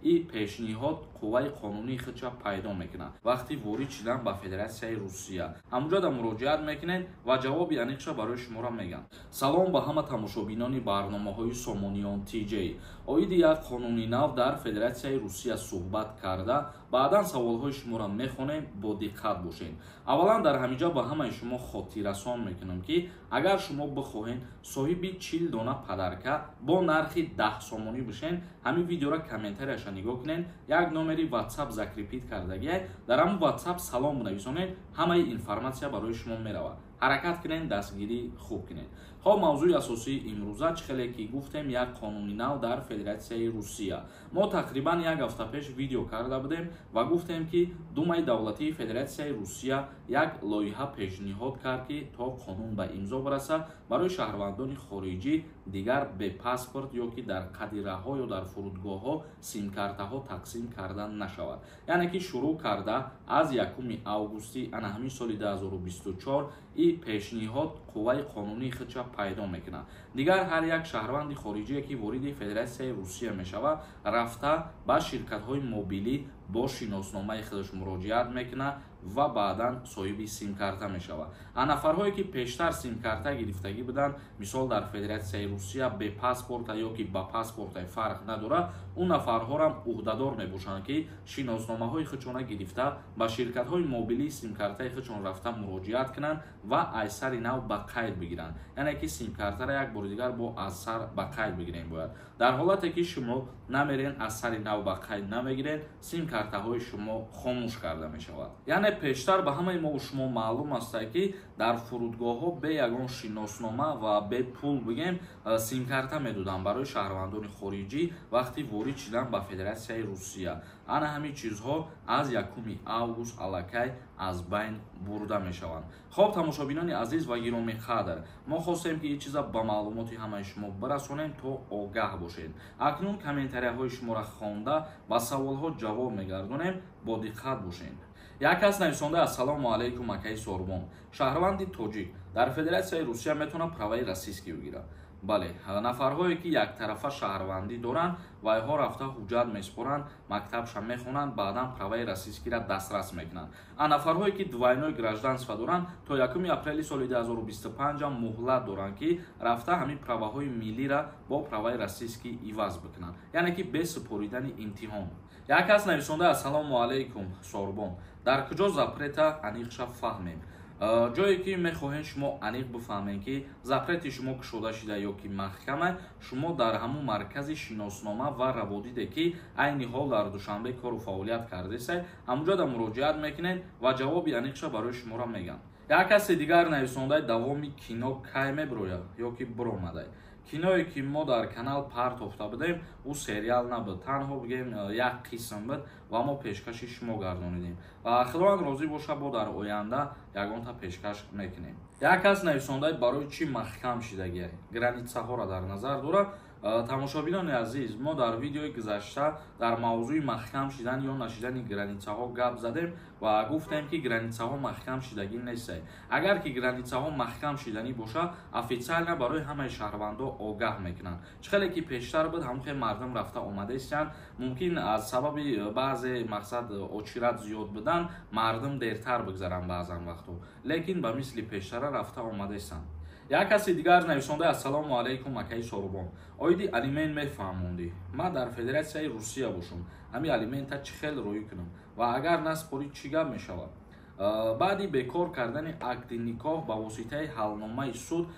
и пешниҳод қувваи қонунии худша пайдо мекунад вақти ворид шудан ба Федератсияи Русия. Ҳамҷода муроҷиат мекунед ва ҷавоби аниқша барои шуморо мегам. Салом ба ҳама тамошобинони барномаҳои Сомониён TJ. Оиди як қонуни нав дар Федератсияи Русия суҳбат карда баъдан саволҳои шуморо мехонем, бо диққат бошед. Аввалан дар ҳаминҷа ба ҳамаи шумо хотиррасон мекунам ки агар шумо бихоҳед соҳиби 40 дона падарка бо нархи 10 сомонӣ бишен, ҳамин видеоро комментарияша нигоҳ кунед, як номери WhatsApp закрепит кардагиай, дар ҳамин WhatsApp салом бинависонед, ҳамаи информатсия барои шумо меравад. ҳаракат кунед, дастгирӣ хуб кунед. Хоб мавзӯи асосии имрӯза чихеле ки гуфтем як қонуни нав дар Федератсияи Русия. Мо тақрибан як ҳафта пеш видео карда будем ва гуфтем ки Думаи давлатии Федератсияи Русия як лоиҳа пешниҳод кард ки то қонун ба имзо барасад барои шаҳрвандони хориҷӣ дигар бе паспорт ё ки дар қадираҳо ё дар фурудгоҳҳо симкартаҳо тақсим карда нашавад. Яъне ки шурӯъ карда аз 1 августи ана ҳамин соли 2024 и пешниҳод қувваи қонунии худша пайдо мекунад. Дигар ҳар як шаҳрванди хориҷие ки вориди Федератсияи Русия мешавад, рафта ба ширкатҳои мобилӣ бо шиносномаи худаш муроҷиат мекунад ва баъдан соҳиби симкарта мешавад. Нафарҳое ки пештар симкарта гирифтагӣ буданд, мисол дар Федератсияи Русия бе паспорта ё ки ба паспорта фарқ надорад, он нафарҳорам уҳдадор мебошанд ки шиносномаҳои худшона гирифта ба ширкатҳои мобилии симкартаи худшон рафта муроҷиат кунанд ва аз сари нав ба қайд бигиранд. Яъне ки симкартаро як бори дигар бо аз сар ба қайд бигирем бояд. Дар ҳолате ки шумо намерен аз сари нав ба қайд намегиред, симкартаҳои шумо хомӯш карда мешавад. Яъне пештар ба ҳамаи мо шумо маълум аст ки дар фурудгоҳҳо бе ягон шиноснома ва бе пул бигем симкарта медоданд барои шаҳрвандони хориҷӣ вақти ворид шудан ба Федератсияи Русия. ана ҳамин чизҳо аз 1 август аллакай аз байн бурда мешаванд. Хоб тамошобинони азиз ва гироми қадр, мо хостем ки ин чиза ба маълумоти ҳамаи шумо барасонем то огаҳ бошед. Акнун комментарияҳои шуморо хонда ба саволҳо ҷавоб мегардонем, бо диққат бошед. Як кас нависонда ассалому алайкум акаи Сорбон. Шаҳрванди тоҷик дар Федератсияи Русия метавонад праваи расистӣ бигирад. бале, нафарҳое ки яктарафа шаҳрвандӣ доранд, вайҳо рафта ҳуҷҷат меспоранд, мактабша мехонанд, баъдан праваи расистскиро дастрас мекунанд. Нафарҳое ки двойное гражданство доранд, то 1 апрели соли 2025 муҳлат доранд ки рафта ҳамин праваҳои миллиро бо праваи расистскӣ иваз бикунанд, яъне ки без супоридани имтиҳон. Як кас нависонда ассалому алайкум Сорбон. Дар куҷо запрета аниқша фаҳмем? ҷое ки мехоҳем шумо аниқ бифаҳмед ки запрети шумо кушода шуда ё ки маҳкама, шумо дар ҳамун маркази шиноснома ва раводиде ки айни ҳол дар Душанбе кору фаъолият кардесай, ҳамҷода муроҷиат мекунед ва ҷавоби аниқша барои шуморо мегам. Як каси дигар нависондаи давоми кино кай мебирояд ё ки биромадай. Киное ки мо дар канал парт офта будем, ӯ сериал набуд, танҳо бигем як қисм буд ва мо пешкаши шумо гардонидем. Ва худованд розӣ боша, бо дар оянда ягонта пешкаш мекунем. Як кас нависондаи барои чӣ маҳкам шидагиай границаҳоро дар назар дорад. Тамошобинони азиз, мо дар видеои гузашта дар мавзӯи маҳкам шидан ё нашидани границаҳо гап задем ва гуфтем ки границаҳо маҳкам шидагӣ нестанд. Агар ки границаҳо маҳкам шиданӣ бошад, офиtsiально барои ҳамаи шаҳрвандо огаҳ мекунанд. Чихеле ки пештар буд, ҳамхе мардум рафта омадаистанд, мумкин аз сабаби баъзе мақсад очират зиёд будан мардум дертар бигзаранд баъзан вақтҳо, лекин ба мисли пештара рафта омадаистанд. Як каси дигар нависонда ассалому алайкум акаи Сорбон. Оиди алимент мефаҳмонди? Ман дар Федератсияи Русия бошам, ҳамин алимента чӣ хел рӯй кунам ва агар наспорӣ чӣ гап мешавад? баъди бекор кардани акди никоҳ ба воситаи ҳалномаи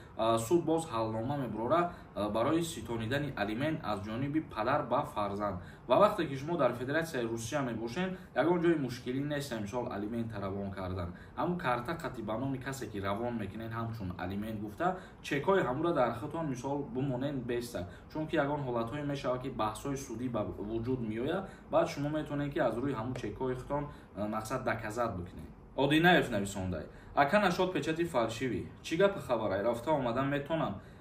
суд боз ҳалнома мебарорад барои ситонидани алимент аз ҷониби падар ба фарзанд. Ва вақте ки шумо дар Федератсияи Русия мебошед, ягон ҷои мушкилӣ нест, мисол алимент равон кардан. Ҳамун карта қатъи ба номи касе ки равон мекунед ҳамчун алимент гуфта, чекҳои ҳамура дар худтон мисол бимонед беста, чунки ягон ҳолатҳое мешавад ки баҳсҳои судӣ ба вуҷуд меояд, баъд шумо метавонед ки аз рӯи ҳамун чекҳои худтон мақсад доказат бикунед. Одинаев нависондай: ака нашод печати фалшивӣ, чӣ гапи хабарай, рафта омадан метонам?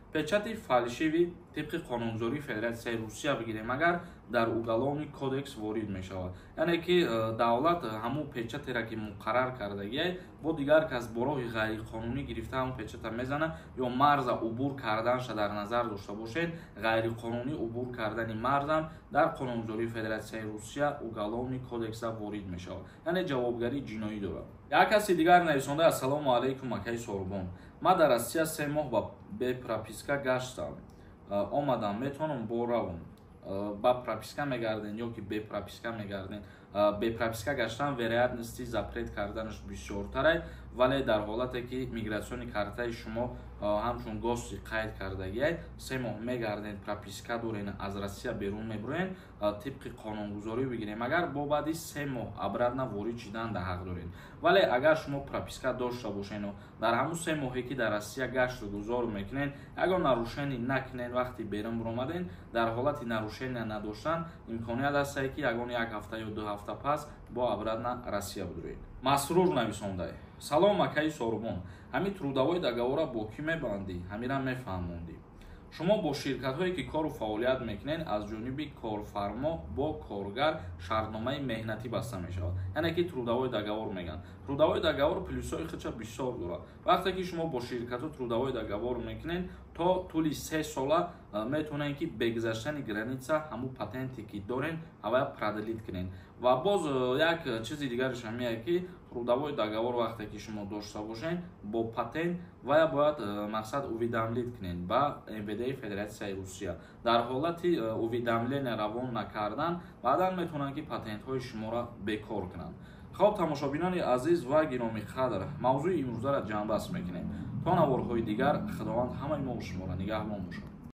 печати фалшиви тибқи қонунгузории Федератсияи Русия бигирем агар дар уголовный кодекс ворид мешавад, яъне ки давлат ҳамун печатеро ки муқаррар кардагиай бо дигар кас бо роҳи ғайриқонунӣ гирифта ҳамун печата мезана ё марза убур карданша дар назар дошта бошед, ғайриқонунӣ убур кардани марзам дар қонунгузории Федератсияи Русия уголовный кодекса ворид мешавад, яъне ҷавобгарӣ ҷиноӣ дорад. Як каси дигар нависонда: ассалому алайкум акаи Сорбон, ман дар Россия 3 моҳ ба бепрописка гаштам, омадам, метавонам боравам. Ба прописка мегарден ё ки бепрописка мегарден. Бепрописка гаштан вероятности запрет карданаш бисёртар, вале дар ҳолате ки мигратсиони картаи шумо ҳамчун гости қайд кардагиай, 3 моҳ мегарден, прописка дорен, аз Россия берун мебуроен, тибқи қонунгузорӣ бигирем агар бо баъди 3 моҳ обратно ворид шидан да ҳақ дорен. Вале агар шумо прописка дошта бошену дар ҳамун 3 моҳе ки дар Россия гашту гузор мекунен, ягон нарушение накунен, вақти берун биромаден, дар ҳолати нарушение надоштан имконият ҳастае ки ягон 1 ҳафта ё 2 ҳафта пас бо обратно Россия бидуред. Масрур нависондай: салом акаи Сорбон, ҳамин трудовой договора бо кӣ мебандӣ? Ҳамира мефаҳмондӣ. шумо бо ширкатҳое ки кору фаъолият мекунед аз ҷониби корфармо бо коргар шартномаи меҳнатӣ баста мешавад, яъне ки трудовой договор мегӯянд. Трудовой договор плюсҳои худша бисёр дорад. вақте ки шумо бо ширкатҳо трудовой договор мекунед, то тӯли 3 сола метавонед ки бегузаштани граница ҳамун патенте ки дорен авая продлит кунед. ва боз як чизи дигараш ҳамияе ки трудовой договор вақте ки шумо дошта бошед бо патент вая бояд мақсад уведомлит кунед ба МВД Федератсияи Русия. дар ҳолати уведомления равон накардан баъдан метавонанд ки патентҳои шуморо бекор кунанд. хоб, тамошобинони азиз ва гиромӣ қадр, мавзӯи имрӯзаро ҷамъбаст мекунем. то наворҳои дигар, худованд ҳамаи мо шуморо нигаҳбон бошад.